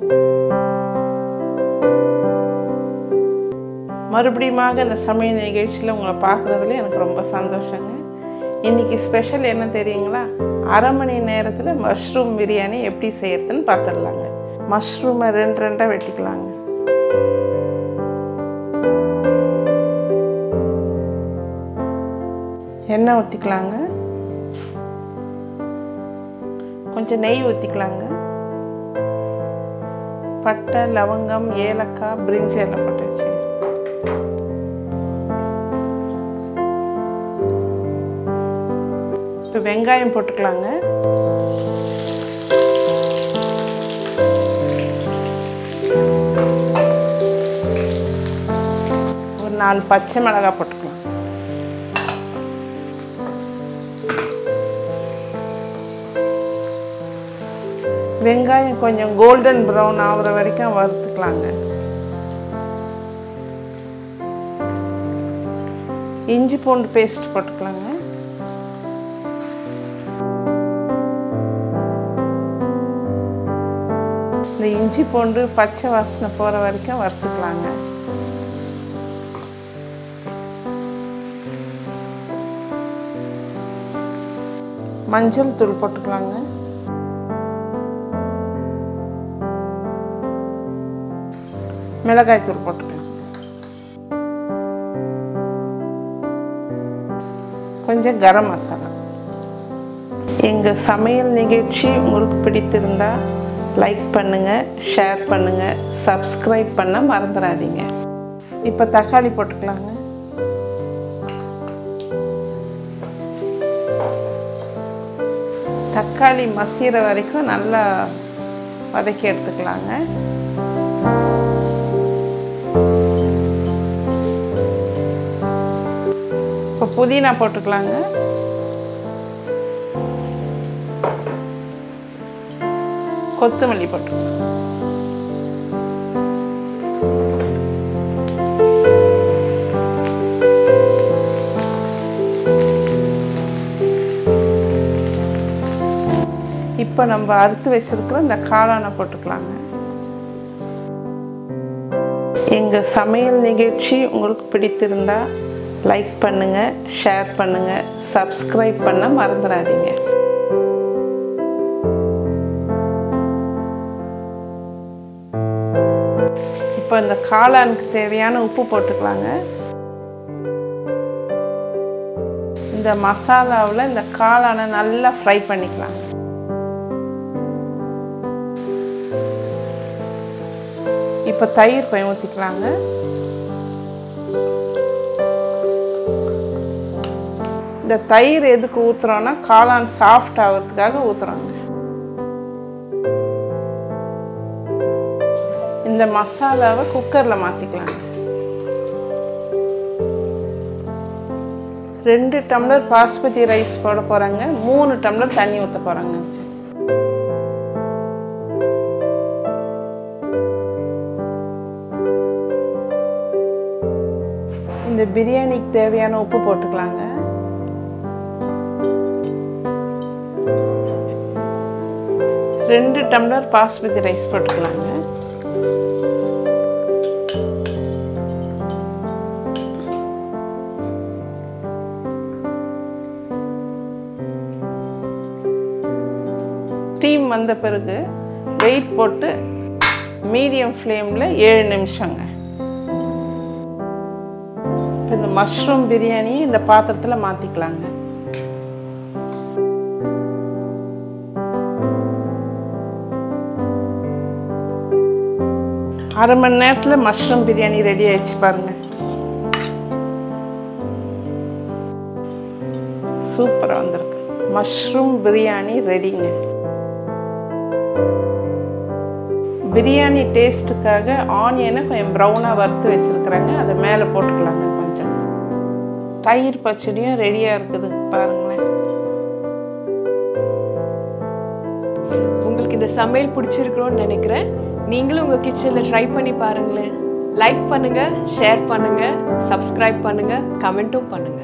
மறுபடியுமாக இந்த சமையல் நிகழ்ச்சியில் உங்களை பார்க்குறதுல எனக்கு ரொம்ப சந்தோஷங்க. இன்றைக்கி ஸ்பெஷல் என்ன தெரியுங்களா? அரை மணி நேரத்தில் மஷ்ரூம் பிரியாணி எப்படி செய்கிறதுன்னு பார்த்துடலாங்க. மஷ்ரூமை ரெண்டாக வெட்டிக்கலாங்க. எண்ணெய் ஊற்றிக்கலாங்க. கொஞ்சம் நெய் ஊற்றிக்கலாங்க. பட்டை, லவங்கம், ஏலக்காய், பிரிஞ்சி எல்லாம் போட்டு வச்சு இப்போ வெங்காயம் போட்டுக்கலாங்க. ஒரு 4 பச்சை மிளகாய் போட்டுக்கலாம். வெங்காயம் கொஞ்சம் கோல்டன் ப்ரௌன் ஆகிற வரைக்கும் வறுத்துக்கலாங்க. இஞ்சி பூண்டு பேஸ்ட் போட்டுக்கலாங்க. இந்த இஞ்சி பூண்டு பச்சை வாசனை போகிற வரைக்கும் வறுத்துக்கலாங்க. மஞ்சள் தூள் போட்டுக்கலாங்க. மிளகாய் தூள் போட்டுக்கலாம். கொஞ்சம் கரம் மசாலா. எங்கள் சமையல் நிகழ்ச்சி உங்களுக்கு பிடித்திருந்தா லைக் பண்ணுங்கள், ஷேர் பண்ணுங்கள், சப்ஸ்கிரைப் பண்ண மறந்துடாதீங்க. இப்போ தக்காளி போட்டுக்கலாங்க. தக்காளி மசிகிற வரைக்கும் நல்லா வதக்கி எடுத்துக்கலாங்க. இப்போ புதினா போட்டுக்கலாங்க. கொத்தமல்லி போட்டுக்கலாம். இப்போ நம்ம அறுத்து வச்சிருக்கிற இந்த காளானை போட்டுக்கலாங்க. எங்கள் சமையல் நிகழ்ச்சி உங்களுக்கு பிடித்திருந்தா லைக் பண்ணுங்கள், ஷேர் பண்ணுங்கள், சப்ஸ்கிரைப் பண்ண மறந்துடாதீங்க. இப்போ இந்த காளானுக்கு தேவையான உப்பு போட்டுக்கலாங்க. இந்த மசாலாவில் இந்த காளானை நல்லா ஃப்ரை பண்ணிக்கலாம். இப்போ தயிர் போய் ஊற்றிக்கலாங்க. இந்த தயிர் எதுக்கு ஊற்றுறோன்னா காளான் சாஃப்ட் ஆகிறதுக்காக ஊற்றுறோங்க. இந்த மசாலாவை குக்கரில் மாற்றிக்கலாங்க. 2 டம்ளர் பாஸ்மதி ரைஸ் போட போகிறாங்க. 3 டம்ளர் தண்ணி ஊற்ற போகிறாங்க. இந்த பிரியாணிக்கு தேவையான உப்பு போட்டுக்கலாங்க. ரெண்டு டம்ளர் பாஸ்மதி ரைஸ் போட்டுக்கலாங்க. ஸ்டீம் வந்த பிறகு வெயிட் போட்டு மீடியம் ஃப்ளேமில் 7 நிமிஷங்க. இப்போ இந்த மஷ்ரூம் பிரியாணி இந்த பாத்திரத்தில் மாற்றிக்கலாங்க. அரை மணி நேரத்தில் மஷ்ரூம் பிரியாணி ரெடி ஆயிடுச்சு பாருங்கள். சூப்பராக வந்திருக்கு. மஷ்ரூம் பிரியாணி ரெடிங்க. பிரியாணி டேஸ்ட்டுக்காக ஆனியனை கொஞ்சம் ப்ரௌனாக வறுத்து வச்சுருக்குறாங்க. அதை மேலே போட்டுக்கலாங்க. கொஞ்சம் தயிர் பச்சடியும் ரெடியாக இருக்குது பாருங்களேன். உங்களுக்கு இந்த சமையல் பிடிச்சிருக்கிறோன்னு நினைக்கிறேன். நீங்களும் உங்கள் கிச்சனில் ட்ரை பண்ணி பாருங்களேன். லைக் பண்ணுங்கள், ஷேர் பண்ணுங்கள், சப்ஸ்கிரைப் பண்ணுங்கள், கமெண்ட்டும் பண்ணுங்கள்.